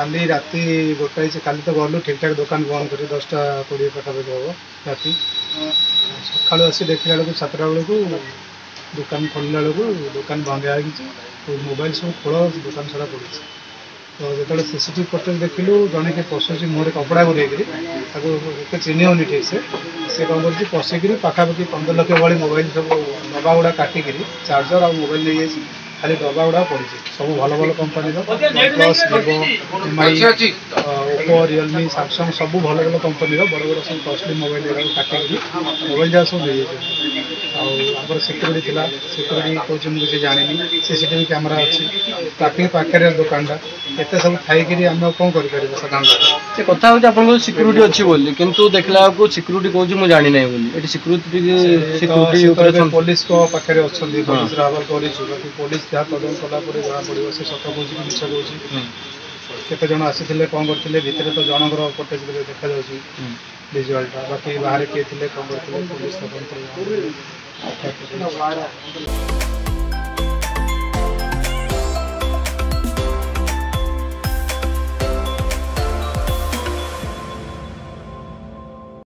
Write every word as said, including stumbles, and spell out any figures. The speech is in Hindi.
काली राति गोटाए काली तो गलु ठीक ठाक दुकान बंद कर दसटा कोड़े पाखापाखि हम राति सका आसी देखला बेलू सातटा बेलू दुकान खोलला बेलू दुकान भंगा मोबाइल सब खोल दुकान सारा पड़ी तो जो सीसीटीवी फुटेज देखिलु जड़े कि पशुची मुहर कपड़ा गुड़े चिन्ह होनी ठीक से सी कौन कर पशिक पाखापाखि पंद्रह लक्ष भाई मोबाइल सब डब्बा गुड़ा काटिक चार्जर और मोबाइल नहीं जाए खाली डब्बा गुड़ा पड़ी सब भल भल company plus Vivo M I Oppo Realme Samsung सब भल भल कंपनी बड़ बड़ सब कस्टली मोबाइल काटिक मोबाइल जहाँ सब नहीं सिक्यूरीटी थी सिक्यूरीटी कौन मुझे जानी सीसीटीवी कैमेरा अच्छी ट्राफिक पाखे दुकानटा एत सब थी आम कौन कर से कथा हूँ सिक्यूरीटी अच्छी बोली किंतु देखला सिक्यूरीटी कौन मुझे जानी ना बोली सिक्यूरीटी पुलिस पाखे अच्छा पुलिस रावल कर पुलिस जहाँ तदन कला जना पड़ो से सत कौच कि मिछ कौच केते जन आसी कौन करते भितर तो जनकर फुटेज देखा विजुआलटा बाकी बाहर किए थे कौन करते पुलिस तदन।